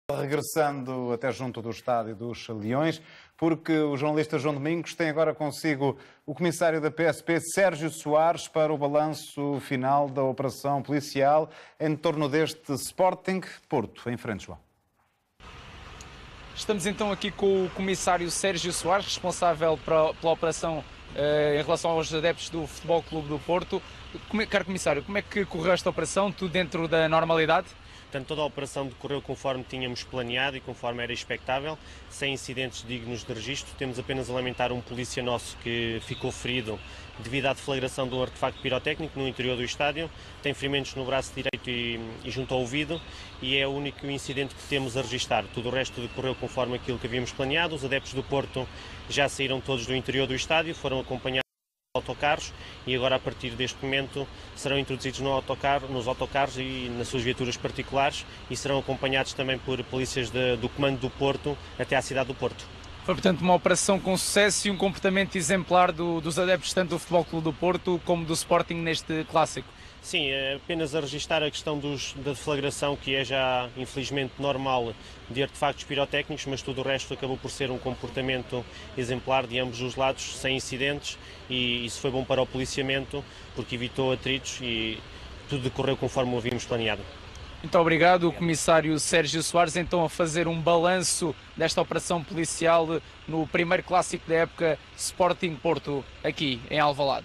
Regressando até junto do estádio dos Leões, porque o jornalista João Domingos tem agora consigo o comissário da PSP, Sérgio Soares, para o balanço final da operação policial em torno deste Sporting Porto. Em frente, João. Estamos então aqui com o comissário Sérgio Soares, responsável pela operação em relação aos adeptos do Futebol Clube do Porto. Caro comissário, como é que correu esta operação? Tudo dentro da normalidade? Portanto, toda a operação decorreu conforme tínhamos planeado e conforme era expectável, sem incidentes dignos de registro. Temos apenas a lamentar um polícia nosso que ficou ferido devido à deflagração de um artefacto pirotécnico no interior do estádio. Tem ferimentos no braço direito e junto ao ouvido e é o único incidente que temos a registrar. Tudo o resto decorreu conforme aquilo que havíamos planeado. Os adeptos do Porto já saíram todos do interior do estádio, foram acompanhados autocarros e agora a partir deste momento serão introduzidos nos autocarros e nas suas viaturas particulares e serão acompanhados também por polícias do Comando do Porto até à cidade do Porto. Foi, portanto, uma operação com sucesso e um comportamento exemplar dos adeptos tanto do Futebol Clube do Porto como do Sporting neste clássico. Sim, apenas a registar a questão da deflagração, que é já infelizmente normal de artefactos pirotécnicos, mas tudo o resto acabou por ser um comportamento exemplar de ambos os lados, sem incidentes, e isso foi bom para o policiamento, porque evitou atritos e tudo decorreu conforme o havíamos planeado. Muito obrigado, o comissário Sérgio Soares, então a fazer um balanço desta operação policial no primeiro clássico da época Sporting Porto, aqui em Alvalade.